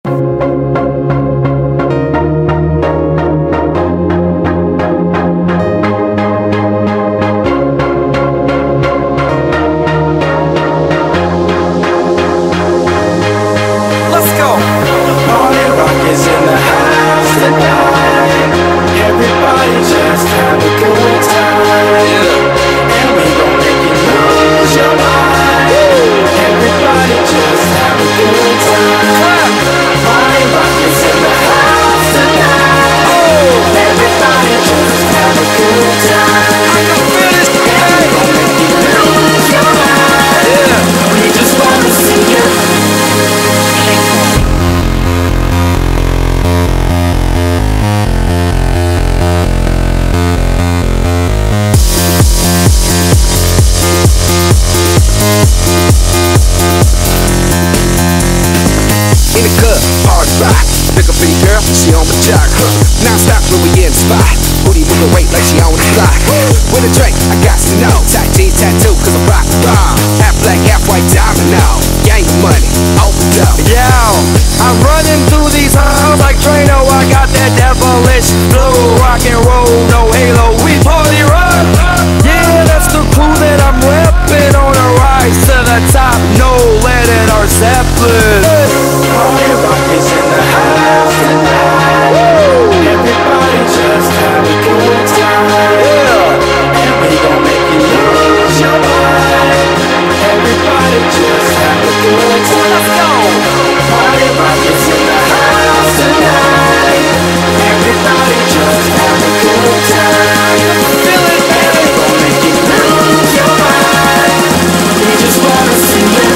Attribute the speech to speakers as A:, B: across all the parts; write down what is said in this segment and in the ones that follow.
A: She on my jock, non-stop when we in the spot. Booty moving weight like she on the block. With a drink, I got to know. Tight jeans tattoo, cause I'm rock the bomb. Half black, half white domino. Gang money, open up.
B: Yo, I'm running through these halls like Trano. I got that devilish flow. Rock and roll, no halo, we party rock. Yeah, that's the crew that I'm reppin'. On a rise to the top, no lead in our Zeppelin.
C: Party rock is in the house tonight. Everybody just have a good time. And we gon' make you lose your mind. Everybody just have a good time. Let's go. Party rock is in the house tonight. Everybody just have a good time. Feel it, and we gon' make you lose your mind. We just wanna see you.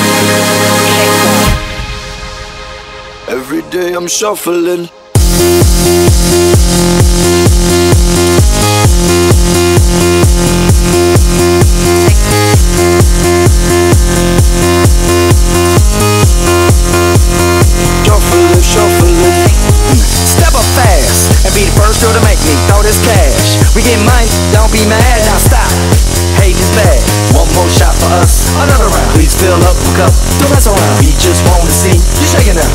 B: Every day I'm shuffling. Shuffling.
A: Step up fast and be the first girl to make me throw this cash. We get money, don't be mad, now stop. Hate is bad. One more shot for us, another round. Please fill up a cup, don't mess around. We just wanna see you shaking up.